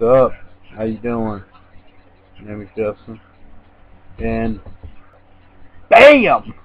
up? How you doing? My name is Justin. And BAM!